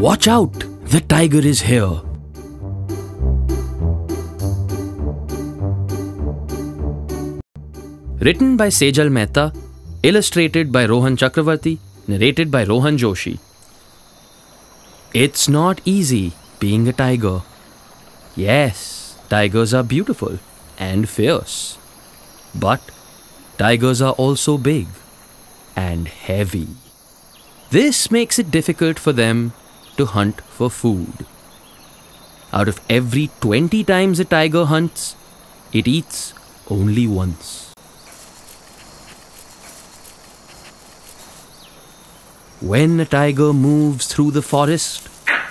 Watch out! The tiger is here. Written by Sejal Mehta, illustrated by Rohan Chakravarti, narrated by Rohan Joshi. It's not easy being a tiger. Yes, tigers are beautiful and fierce. But tigers are also big and heavy. This makes it difficult for them to hunt for food. Out of every 20 times a tiger hunts, it eats only once. When a tiger moves through the forest,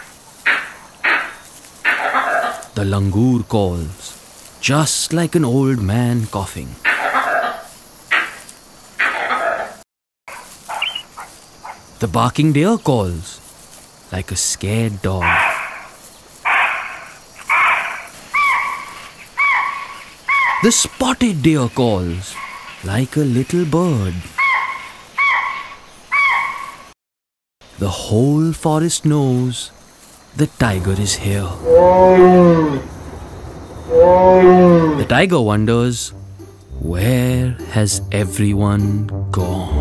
the langur calls, just like an old man coughing. The barking deer calls, like a scared dog. The spotted deer calls, like a little bird. The whole forest knows the tiger is here. The tiger wonders, where has everyone gone?